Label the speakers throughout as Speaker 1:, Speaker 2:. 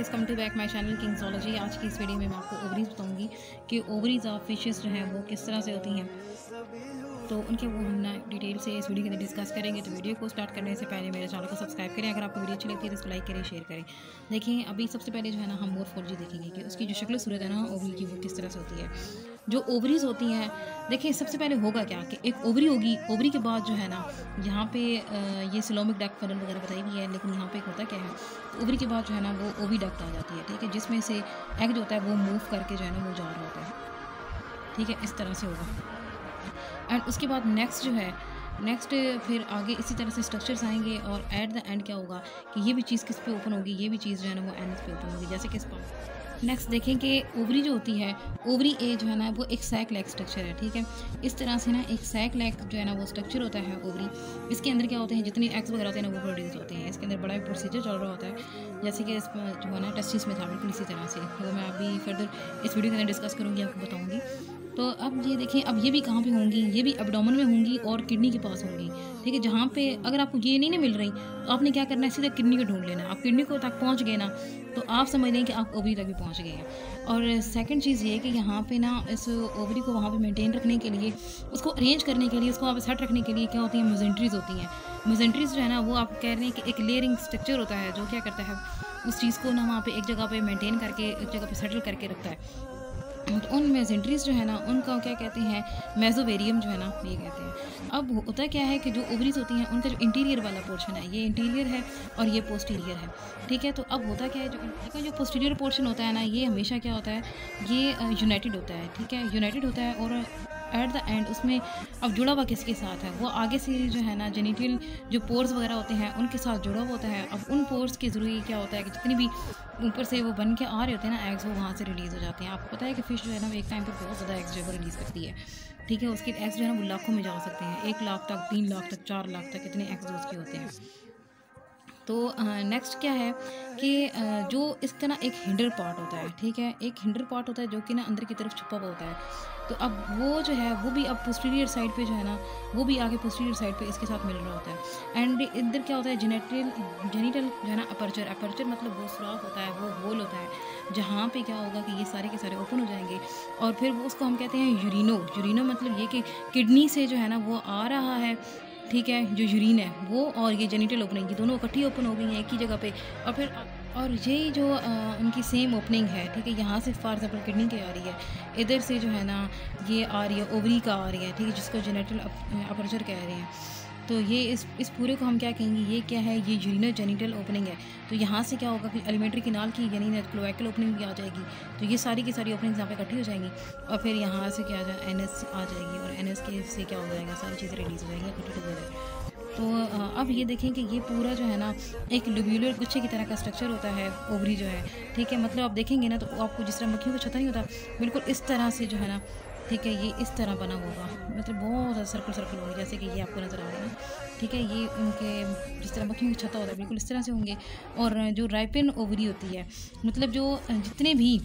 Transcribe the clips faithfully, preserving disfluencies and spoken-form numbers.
Speaker 1: Guys, come to back my channel Kingsology. आज की इस वीडियो में मैं आपको ओवरीज बताऊंगी कि ओवरीज ऑफ फिशेस जो हैं वो किस तरह से होती हैं, तो उनके वो हम ना डिटेल से इस वीडियो के अंदर डिस्कस करेंगे। तो वीडियो को स्टार्ट करने से पहले मेरे चैनल को सब्सक्राइब करें। अगर आपको वीडियो अच्छी लगती है तो इसको लाइक करें, शेयर करें। देखिए, अभी सबसे पहले जो है ना हम मोरफोलॉजी देखेंगे कि उसकी जो शक्ल सूरत है ना ओवरी की, वो किस तरह से होती है। जो ओवरीज होती हैं, देखिए सबसे पहले होगा क्या कि एक ओवरी होगी। ओवरी के बाद जो है ना यहाँ पे आ, ये सिलोमिक डक्ट फनल वगैरह बताई भी है, लेकिन यहाँ पे होता क्या है, तो ओवरी के बाद जो है ना वो ओवी डक्ट आ जाती है, ठीक है, जिसमें से एग जो होता है वो मूव करके जो है ना वो जा रहा होता है, ठीक है, इस तरह से होगा। एंड उसके बाद नेक्स्ट जो है नेक्स्ट फिर आगे इसी तरह से स्ट्रक्चर्स आएंगे, और एट द एंड क्या होगा कि ये भी चीज़ किस पे ओपन होगी, ये भी चीज़ जो है ना वो एनएस पे ओपन होगी, जैसे कि इस पर नेक्स्ट देखें कि ओवरी जो होती है, ओवरी ए जो है ना वो एक सैक लैक स्ट्रक्चर है, ठीक है। इस तरह से ना एक सैक लैक जो है ना वो स्ट्रक्चर होता है ओवरी। इसके अंदर क्या होते हैं, जितनी एग्स वगैरह होते हैं ना वो प्रोड्यूस होते हैं। इसके अंदर बड़ा प्रोसीजर चल रहा होता है, जैसे कि इस जो है ना टेस्टिस में था, बिल्कुल इसी तरह से। तो मैं अभी फर्दर इस वीडियो के अंदर डिस्कस करूँगी, आपको बताऊँगी। तो अब ये देखें, अब ये भी कहाँ पे होंगी, ये भी एब्डोमेन में होंगी और किडनी के पास होंगी, ठीक है। जहाँ पे अगर आपको ये नहीं ना मिल रही, तो आपने क्या करना है, सीधा किडनी को ढूंढ लेना। आप किडनी को तक पहुँच गए ना, तो आप समझ लें कि आप ओवरी तक भी पहुँच गए हैं। और सेकंड चीज़ ये कि यहाँ पे ना इस ओवरी को वहाँ पे मेंटेन रखने के लिए, उसको अरेंज करने के लिए, उसको वहाँ पे सेट रखने के लिए क्या होती है, मेजेंट्रीज होती हैं। मेजेंट्रीज जो है ना वो आप कह रहे हैं कि एक लेयरिंग स्ट्रक्चर होता है, जो क्या करता है उस चीज़ को ना वहाँ पे एक जगह पे मेंटेन करके एक जगह पे सेटल करके रखता है। तो उन मेजेंट्रीज जो है ना उनका क्या कहते हैं, मेसोवेरियम जो है ना ये कहते हैं। अब होता क्या है कि जो ओवरीज होती हैं उनका जो इंटीरियर वाला पोर्शन है, ये इंटीरियर है और ये पोस्टीरियर है, ठीक है। तो अब होता क्या है, जो इनका जो पोस्टीरियर पोर्शन होता है ना, ये हमेशा क्या होता है, ये यूनाइटेड होता है, ठीक है, यूनाइटेड होता है। और एट द एंड उसमें अब जुड़ा हुआ किसके साथ है, वो आगे से जो है ना जेनिटल जो पोर्स वगैरह होते हैं उनके साथ जुड़ा हुआ होता है। अब उन पोर्स के ज़रिए क्या होता है कि जितनी भी ऊपर से वो बन के आ रहे होते हैं ना एग्स, वो वहाँ से रिलीज़ हो जाते हैं। आपको पता है कि फ़िश जो है ना वो एक टाइम पर बहुत ज़्यादा एग्स जो है वो रिलीज़ करती है, ठीक है। उसके एग्स जो है ना वो लाखों में जा सकते हैं, एक लाख तक, तीन लाख तक, चार लाख तक, इतने एग्स उसके होते हैं। तो नेक्स्ट क्या है कि uh, जो इसका ना एक हिंडर पार्ट होता है, ठीक है, एक हिंडर पार्ट होता है जो कि ना अंदर की तरफ छुपा हुआ होता है। तो अब वो जो है वो भी अब पोस्टीरियर साइड पे जो है ना वो भी आगे पोस्टीरियर साइड पे इसके साथ मिल रहा होता है। एंड इधर क्या होता है, जेनेटल जेनिटल जो है ना अपर्चर, अपर्चर मतलब वो सुराख होता है, वो होल होता है, जहाँ पे क्या होगा कि ये सारे के सारे ओपन हो जाएंगे। और फिर वो उसको हम कहते हैं यूरिनो। यूरिनो मतलब ये कि किडनी से जो है ना वो आ रहा है, ठीक है, जो यूरिन है वो, और ये जेनिटल ओपनिंग, ये दोनों इकट्ठी ओपन हो गई हैं एक ही जगह पे। और फिर और ये जो आ, उनकी सेम ओपनिंग है, ठीक है, यहाँ से फॉर एग्जाम्पल किडनी की आ रही है, इधर से जो है ना ये आ रही है ओवरी का आ रही है, ठीक है, जिसको जेनेटल अपर्चर कह रहे हैं। तो ये इस इस पूरे को हम क्या कहेंगे, ये क्या है, ये यूरिनो जेनिटल ओपनिंग है। तो यहाँ से क्या होगा कि एलिमेंट्री किनाल की यानी क्लोएकल ओपनिंग भी आ जाएगी। तो ये सारी की सारी ओपनिंग्स यहाँ पे इकट्ठी हो जाएंगी, और फिर यहाँ से क्या आ जाए, एन एस आ जाएगी, और एन एस के से क्या हो जाएगा, सारी चीज़ें रिलीज़ हो जाएंगी इकट्ठी टुगेदर। तो अब ये देखें कि ये पूरा जो है ना एक लोब्यूलर गुच्छे की तरह का स्ट्रक्चर होता है ओवरी जो है, ठीक है। मतलब आप देखेंगे ना तो आपको जिस तरह मक्खियों को छता नहीं होता, बिल्कुल इस तरह से जो है ना, ठीक है, ये इस तरह बना होगा, मतलब बहुत ज़्यादा सर्कल सर्कल होंगे, जैसे कि ये आपको नज़र आ रहा है ना, ठीक है। ये उनके जिस तरह मक्खियों की छता होता है बिल्कुल इस तरह से होंगे। और जो राइपिन ओवरी होती है, मतलब जो जितने भी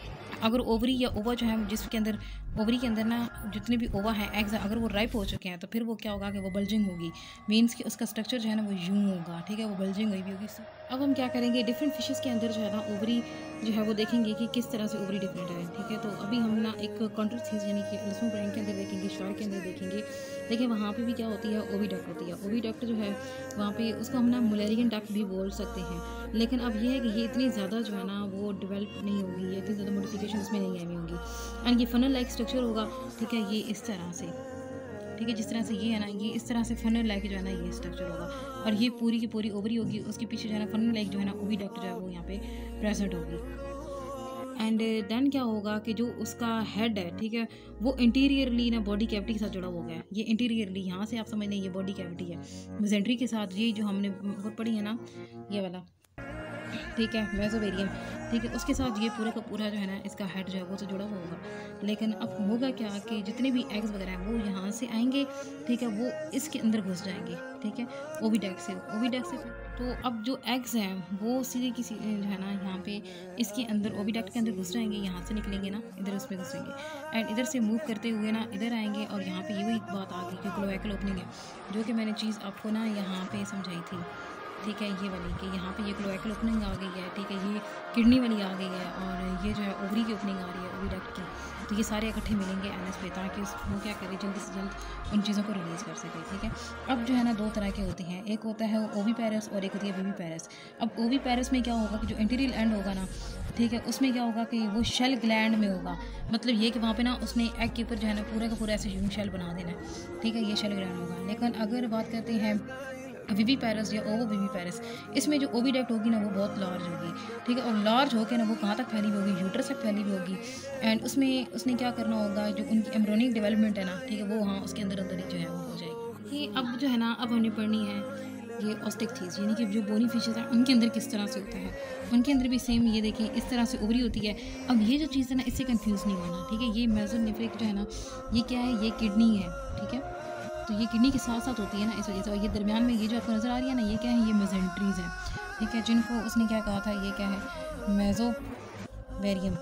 Speaker 1: अगर ओवरी या ओवा जो है जिसके अंदर ओवरी के अंदर ना जितने भी ओवा है एग्स, अगर वो राइप हो चुके हैं तो फिर वो क्या होगा कि वो बल्जिंग होगी, मीन्स कि उसका स्ट्रक्चर जो है ना वो यूं होगा, ठीक है, वो बल्जिंग हुई भी होगी। अब हम क्या करेंगे, डिफरेंट फिशेस के अंदर जो है ना ओवरी जो है वो देखेंगे कि किस तरह से ओवरी डिफरेंट है, ठीक है। तो अभी हम ना एक कॉन्ट्रेक्ट यानी कि लिस्मो ब्राइन के अंदर देखेंगे, शार्क के अंदर देखेंगे। देखिए वहाँ पे भी क्या होती है, ओवी डक्ट होती है। ओवी डक्ट जो है वहाँ पे उसको हम ना मुलेरियन डक्ट भी बोल सकते हैं, लेकिन अब ये है कि ये इतनी ज़्यादा जो है ना वो डेवलप नहीं होगी, ये इतनी ज़्यादा मॉडिफिकेशन इसमें नहीं आई होंगी। एंड ये फनल लाइक स्ट्रक्चर होगा, ठीक है, ये इस तरह से, ठीक है, जिस तरह से ये है ना, ये इस तरह से फनल लाइक जो है ना ये स्ट्रक्चर होगा, और ये पूरी की पूरी ओवरी होगी, उसके पीछे जो है ना फनल लाइक जो है ना ओवी डक्ट जो है वो यहाँ पे प्रेजेंट होगी। एंड देन क्या होगा कि जो उसका हेड है, ठीक है, वो इंटीरियरली ना बॉडी कैविटी के साथ जुड़ा हो गया है। ये इंटीरियरली यहाँ से आप समझ लें ये बॉडी कैविटी है, मेजेंट्री के साथ, ये जो हमने बहुत पढ़ी है ना ये वाला, ठीक है, मेसोवेरियम, ठीक है, उसके साथ ये पूरा का पूरा जो है ना इसका हेड जो है वो तो जुड़ा हुआ होगा। लेकिन अब होगा क्या कि जितने भी एग्स वगैरह हैं वो यहाँ से आएंगे, ठीक है, वो इसके अंदर घुस जाएंगे, ठीक है, ओविडक्ट से ओविडक्ट से तो अब जो एग्स हैं वो सीधे किसी जो है ना यहाँ पे इसके अंदर ओविडक्ट के अंदर घुस जाएंगे, यहाँ से निकलेंगे ना इधर उसमें घुसेंगे, एंड इधर से मूव करते हुए ना इधर आएंगे, और यहाँ पे ये वही बात आ गई कि क्लोएकल ओपनिंग है, जो कि मैंने चीज़ आपको ना यहाँ पे समझाई थी। ठीक है, ये वाली कि यहाँ पे ये क्लोएकल ओपनिंग आ गई है, ठीक है, ये किडनी वाली आ गई है और ये जो है ओवरी की ओपनिंग आ रही है ओविडक्ट की। तो ये सारे इकट्ठे मिलेंगे एनएस पे ताकि वो क्या करे जल्दी से जल्द उन चीज़ों को रिलीज़ कर सके। ठीक है, अब जो है ना दो तरह के होते हैं, एक होता है ओवी पैरस और एक होती है वीवी पैरस। अब ओवी पैरस में क्या होगा कि जो इंटीरियर एंड होगा ना, ठीक है, उसमें क्या होगा कि वो शेल ग्लैंड में होगा। मतलब ये कि वहाँ पे ना उसने एग के ऊपर जो है ना पूरा का पूरा ऐसे यूं शेल बना देना है। ठीक है, ये शेल ग्लैंड होगा। लेकिन अगर बात करते हैं वीवी पैरस या ओवो वीवी पैरस, इसमें जो ओविडक्ट होगी ना वो बहुत लार्ज होगी। ठीक है, और लार्ज होकर ना वो कहाँ तक फैली हुई होगी, यूट्रस तक फैली हुई होगी। एंड उसमें उसने क्या करना होगा, जो उनकी एम्ब्रियोनिक डेवलपमेंट है ना, ठीक है, वो हाँ उसके अंदर अंदर ही जो है वो हो जाएगी। ये अब जो है ना अब हमने पढ़नी है ये ऑस्टिकथीज, यानी कि जो बोनी फिशेज हैं उनके अंदर किस तरह से होता है। उनके अंदर भी सेम ये देखें इस तरह से ओवरी होती है। अब ये जो चीज़ है ना इससे कंफ्यूज नहीं होना। ठीक है, ये मेसोनेफ्रिक जो है ना ये क्या है, ये किडनी है। ठीक है, तो ये किडनी के साथ साथ होती है ना इस वजह से। और ये दरमियान में ये जो आपको नज़र आ रही है ना ये क्या है, ये मेजेंट्रीज है। ठीक है, जिनको उसने क्या कहा था, ये क्या है, मेजोवेरियम।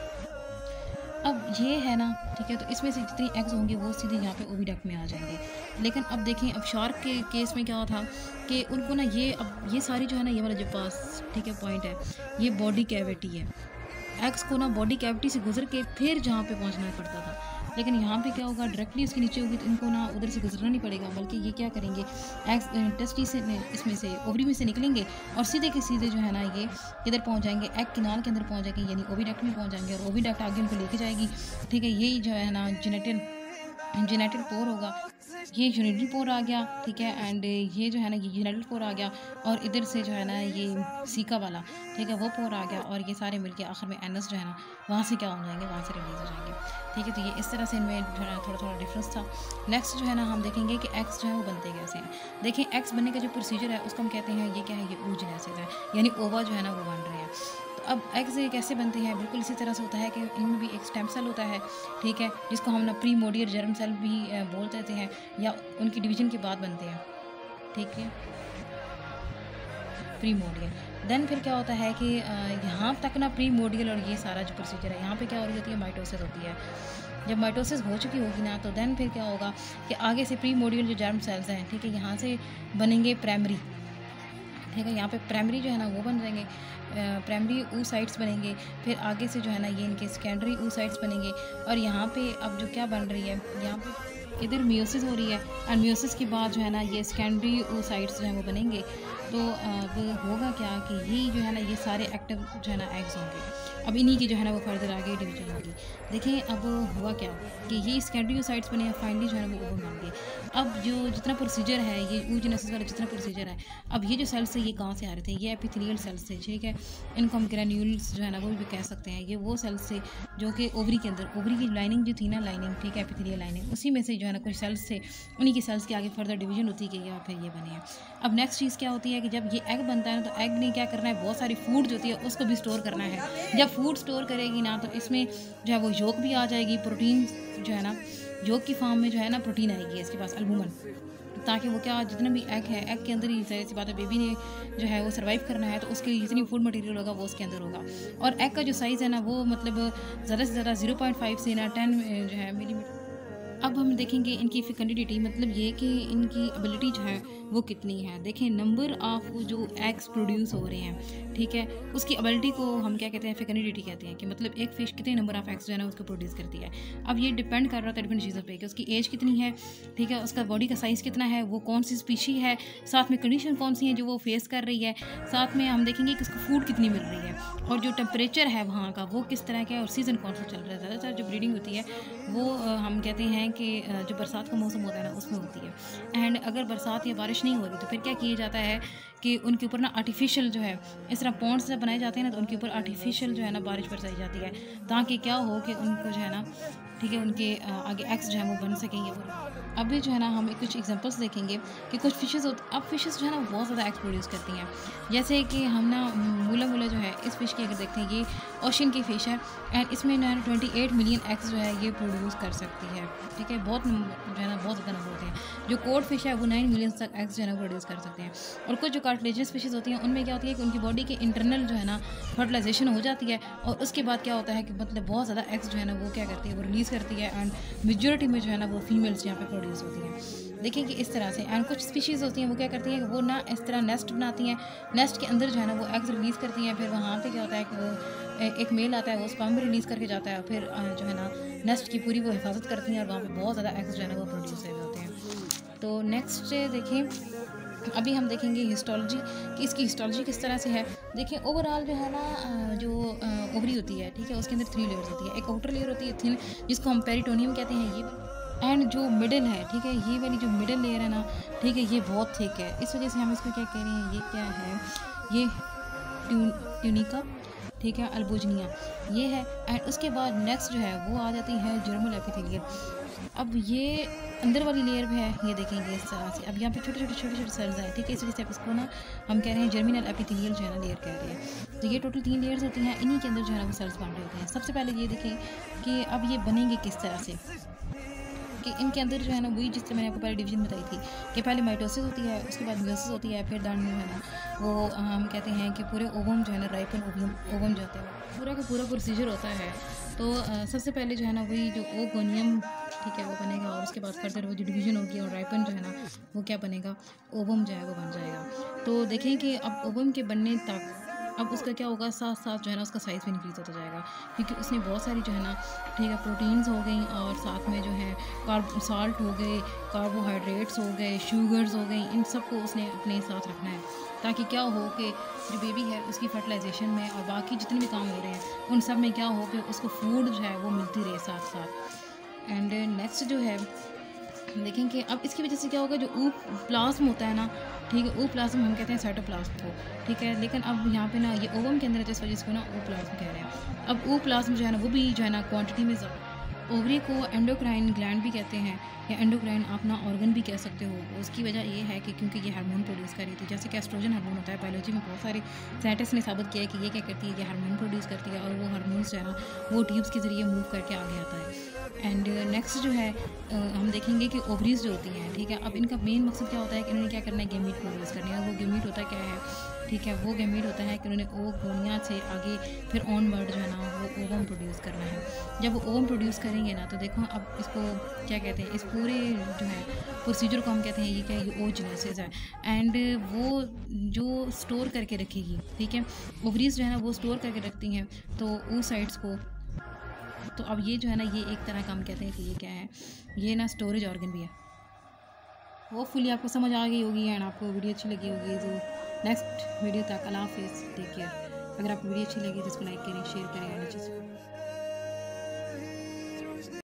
Speaker 1: अब ये है ना, ठीक है, तो इसमें से जितनी एग्स होंगे वो सीधे यहाँ पे ओविडक्ट में आ जाएंगे। लेकिन अब देखें अब शार्क के केस में क्या था कि उनको ना ये अब ये सारी जो है ना ये वाला जो पास, ठीक है, पॉइंट है, ये बॉडी कैविटी है। एग्स को ना बॉडी कैविटी से गुजर के फिर जहाँ पे पहुँचना पड़ता था। लेकिन यहाँ पे क्या होगा, डायरेक्टली उसके नीचे होगी तो इनको ना उधर से गुजरना नहीं पड़ेगा, बल्कि ये क्या करेंगे, एग्स टेस्टी से इसमें से ओवरी में से निकलेंगे और सीधे के सीधे जो है ना ये इधर पहुँच जाएंगे, एग किनाल के अंदर पहुँच जाएंगे, यानी ओविडक्ट में पहुँच जाएंगे और ओविडक्ट आगे उनको लेके जाएगी। ठीक है, यही जो है ना जेनेटल जेनेटल पोर होगा, ये यूनिटल पोर आ गया। ठीक है, एंड ये जो है ना ये यूनिटल पोर आ गया और इधर से जो है ना ये सीका वाला, ठीक है, वो पोर आ गया और ये सारे मिलके आखिर में एनस जो है ना वहाँ से क्या हो जाएंगे, वहाँ से रिलीज हो जाएंगे। ठीक है, तो ये इस तरह से इनमें जो है थोड़ा थोड़ा डिफरेंस था। नेक्स्ट जो है ना हम देखेंगे कि एक्स जो है वो बनते कैसे हैं। देखें एक्स बनने का जो प्रोसीजर है उसको हम कहते हैं ये क्या है, ये oogenesis है, यानी ओवा जो है ना वो बन रहे हैं। तो अब एग्स कैसे बनते हैं, बिल्कुल इसी तरह से होता है कि इनमें भी एक स्टेम सेल होता है। ठीक है, जिसको हम ना प्रीमोडियल जर्म सेल भी बोल देते हैं या उनकी डिवीजन के बाद बनते हैं। ठीक है, प्रीमोडियल। देन फिर क्या होता है कि यहाँ तक ना प्रीमोडियल और ये सारा जो प्रोसीजर है यहाँ पे क्या हो रही होती है, माइटोसिस होती है। जब माइटोसिस हो चुकी होगी ना तो देन फिर क्या होगा कि आगे से प्रीमोडियल जो जर्म सेल्स हैं, ठीक है, यहाँ से बनेंगे प्राइमरी। ठीक है, यहाँ पे प्राइमरी जो है ना वो बन जाएंगे, प्राइमरी oocytes बनेंगे। फिर आगे से जो है ना ये इनके सेकेंडरी oocytes बनेंगे और यहाँ पे अब जो क्या बन रही है, यहाँ पे इधर मियोसिस हो रही है एंड मियोसिस के बाद जो है ना ये सेकेंडरी oocytes जो है वो बनेंगे। तो अब होगा क्या कि ये जो है ना ये सारे एक्टिव जो है ना एग्स होंगे। अब इन्हीं की जो है ना वो फर्दर आगे डिवीजन होगी। देखें अब हुआ क्या कि ये सेकेंडरी oocytes बने, फाइनली जो है ना वो ओवम बन गए। अब जो जितना प्रोसीजर है ये oogenesis वाला जितना प्रोसीजर है, अब ये जो सेल्स है ये कहाँ से आ रहे थे, ये एपिथेलियल सेल्स थे। ठीक है, इनको हम ग्रेन्यूल्स जो है ना वो भी कह सकते हैं। ये वो सेल्स थे जो कि ओवरी के अंदर, ओवरी की लाइनिंग जो थी ना, लाइनिंग, ठीक है, एपिथेलियल लाइनिंग, उसी में से जो है ना कुछ सेल्स थे, उन्हीं की सेल्स के आगे फर्दर डिवीजन होती गई है और फिर ये बने हैं। अब नेक्स्ट चीज़ क्या होती है कि जब ये एग बनता है तो एग ने क्या करना है, बहुत सारी फूड जो होती है उसको भी स्टोर करना है। जब फूड स्टोर करेगी ना तो इसमें जो है वो योक भी आ जाएगी, प्रोटीन जो है ना योक की फॉर्म में जो है ना प्रोटीन आएगी इसके पास, अल्बुमन, ताकि वो क्या जितना भी एग है, एग के अंदर ही ज़ाहिर सी बात है बेबी ने जो है वो सर्वाइव करना है तो उसके जितनी फूड मटेरियल होगा वो उसके अंदर होगा। और एग का जो साइज़ है ना वो मतलब ज़्यादा से ज़्यादा ज़ीरो पॉइंट फाइव से ना टेन जो है मिलीमीटर। अब हम देखेंगे इनकी फेकंडिटी, मतलब ये कि इनकी एबिलिटी जो है वो कितनी है। देखें नंबर ऑफ जो एग्स प्रोड्यूस हो रहे हैं, ठीक है, उसकी एबिलिटी को हम क्या कहते हैं, फेकंडिटी कहते हैं, कि मतलब एक फ़िश कितने नंबर ऑफ एग्स जो है ना उसको प्रोड्यूस करती है। अब ये डिपेंड कर रहा था डिफरेंट चीज़ों पे कि उसकी एज कितनी है, ठीक है, उसका बॉडी का साइज़ कितना है, वो कौन सी स्पीशी है, साथ में कंडीशन कौन सी है जो वो फेस कर रही है, साथ में हम देखेंगे कि उसको फूड कितनी मिल रही है और जो टेम्परेचर है वहाँ का वो किस तरह का है और सीज़न कौन सा चल रहा है। ज़्यादातर जो ब्रीडिंग होती है वो हम कहते हैं कि जो बरसात का मौसम होता है ना उसमें होती है। एंड अगर बरसात या बारिश नहीं हो रही तो फिर क्या किया जाता है कि उनके ऊपर ना आर्टिफिशियल जो है इस तरह पॉन्ड्स से बनाए जाते हैं ना, तो उनके ऊपर आर्टिफिशियल जो है ना बारिश बरसाई जाती है ताकि क्या हो कि उनको जो है ना, ठीक है, उनके आगे एग्स जो है वो बन सकेंगे। अभी जो है ना हम कुछ एग्जांपल्स देखेंगे कि कुछ फिशेस होती, अब फिशेस जो है ना बहुत ज़्यादा एग्स प्रोड्यूस करती हैं। जैसे कि हम ना मूला मूला जो है इस फिश की अगर देखते हैं, ये ओशन की फ़िश है एंड इसमें ना ट्वेंटी एट मिलियन एग्स जो है ये प्रोड्यूस कर सकती है। ठीक है, बहुत जो है ना बहुत ज़्यादा नंबर होते हैं। जो कोड फिश है वो नाइन मिलियन तक एग्स जो है ना प्रोड्यूस कर सकते हैं। और कुछ जो कार्टिलेजिनस फिशेस होती हैं उनमें क्या होती है कि उनकी बॉडी के इंटरनल जो है ना फर्टिलाइजेशन हो जाती है और उसके बाद क्या होता है कि मतलब बहुत ज़्यादा एग्स जो है ना वो क्या करती है, वो रिलीज़ करती है एंड मेजॉरिटी में जो है ना वो फीमेल्स यहाँ पे प्रोड्यूस होती हैं। देखिए कि इस तरह से। एंड कुछ स्पीशीज़ होती हैं वो क्या करती हैं, वो ना इस तरह नेस्ट बनाती हैं, नेस्ट के अंदर जो है ना वो एग्स रिलीज़ करती हैं, फिर वहाँ पे क्या होता है कि वो एक मेल आता है, वो स्पर्म रिलीज़ करके जाता है, फिर जो है ना नेस्ट की पूरी वो हिफाजत करती हैं और वहाँ पे बहुत ज़्यादा एग्स जो है ना वो प्रोड्यूस होते हैं। तो नेक्स्ट देखें, अभी हम देखेंगे हिस्टोलॉजी कि इसकी हिस्टोलॉजी किस तरह से है। देखिए ओवरऑल जो है ना जो ओवरी होती है, ठीक है, उसके अंदर थ्री लेयर्स होती है। एक आउटर लेयर होती है थिन, जिसको हम पेरिटोनियम कहते हैं, ये एंड जो मिडिल है, ठीक है, ये वाली जो मिडिल लेयर है ना, ठीक है, ये बहुत थिक है। इस वजह से हम इसको क्या कह रहे हैं, ये क्या है, ये ट्यून ट्यूनिका, ठीक है, अल्बुजिनिया ये है। एंड उसके बाद नेक्स्ट जो है वो आ जाती है जर्मल एपिथेलियल। अब ये अंदर वाली लेयर भी है, ये देखेंगे इस तरह से। अब यहाँ पे छोटे छोटे छोटे छोटे सेल्स हैं, ठीक है, इस वजह से आप इसको ना हम कह रहे हैं जर्मिनल एपिथेलियल जो है ना लेयर कह रहे हैं। तो ये टोटल तीन लेयर्स होती हैं, इन्हीं के अंदर जो है ना वो सेल्स बन रहे होते हैं। सबसे पहले ये देखें कि अब ये बनेंगे किस तरह से, कि इनके अंदर जो है ना वही जिस तरह मैंने आपको पहले डिवीजन बताई थी कि पहले माइटोसिस होती है, उसके बाद मियोसिस होती है, फिर दान जो है ना वो हम कहते हैं कि पूरे ओवम जो है ना राइपन ओवम ओवम जो होता है पूरा का पूरा प्रोसीजर होता है। तो आ, सबसे पहले जो है ना वही जो ओगोनियम, ठीक है, वो बनेगा और उसके बाद फर्दर वो जो डिवीजन होगी और राइपन जो है ना वो क्या बनेगा, ओवम जो है वो बन जाएगा। तो देखें कि अब ओवम के बनने तक अब उसका क्या होगा, साथ साथ जो है ना उसका साइज़ भी इंक्रीज़ होता जाएगा, क्योंकि उसने बहुत सारी जो है ना, ठीक है, प्रोटीन्स हो गई और साथ में जो है कार्ब साल्ट हो गए, कार्बोहाइड्रेट्स हो गए, शुगर्स हो गई, इन सब को उसने अपने साथ रखना है, ताकि क्या हो कि जो बेबी है उसकी फर्टिलाइजेशन में और बाकी जितने भी काम हो रहे हैं उन सब में क्या हो कि उसको फूड जो है वो मिलती रहे साथ साथ। एंड नेक्स्ट जो है देखेंगे अब इसकी वजह से क्या होगा, जो ऊ प्लाज्म होता है ना, ठीक है, ऊ प्लाज्म हम कहते हैं साइटोप्लाज्म को, ठीक है, लेकिन अब यहाँ पे ना ये ओवम के अंदर है, जिस वजह से ना ऊ प्लाज्म कह रहे हैं। अब ऊ प्लाज्म जो है ना वो भी जो है ना क्वांटिटी में ज़्यादा। ओवरी को एंडोक्राइन ग्लैंड भी कहते हैं या एंडोक्राइन आप ना ऑर्गन भी कह सकते हो। उसकी वजह ये है कि क्योंकि ये हार्मोन प्रोड्यूस कर रही थी, जैसे कि एस्ट्रोजन हार्मोन होता है, बायोलॉजी में बहुत सारे साइंटिस्ट ने साबित किया है कि ये क्या करती है, ये हार्मोन प्रोड्यूस करती है और वो हार्मोन्स जो है ना वो ट्यूब्स के ज़रिए मूव करके आगे आता है। एंड नेक्स्ट जो है आ, हम देखेंगे कि ओवरीज जो होती हैं, ठीक है, अब इनका मेन मकसद क्या होता है कि इन्होंने क्या करना है, गेमीट प्रोड्यूस करना है। वो गेमीट होता क्या है, ठीक है, वो गेमीट होता है कि उन्होंने ओगोनिया से आगे फिर ऑनवर्ड जो है ना वो ओवम प्रोड्यूस करना है। जब वो ओवम प्रोड्यूस करेंगे ना तो देखो अब इसको क्या कहते हैं, इस पूरे जो है प्रोसीजर को हम कहते हैं ये क्या है, ये ओजेनेसिस है। एंड वो जो स्टोर करके रखेगी, ठीक है, ओवरीज जो है ना वो स्टोर करके रखती हैं तो उस साइड्स को। तो अब ये जो है ना ये एक तरह का हम कहते हैं कि ये क्या है, ये ना स्टोरेज ऑर्गन भी है। होपफुली आपको समझ आ गई होगी एंड आपको वीडियो अच्छी लगी होगी। तो नेक्स्ट वीडियो तक अल्लाह हाफिज़, टेक केयर। अगर आपको वीडियो अच्छी लगी तो इसको लाइक करें, शेयर करें एंड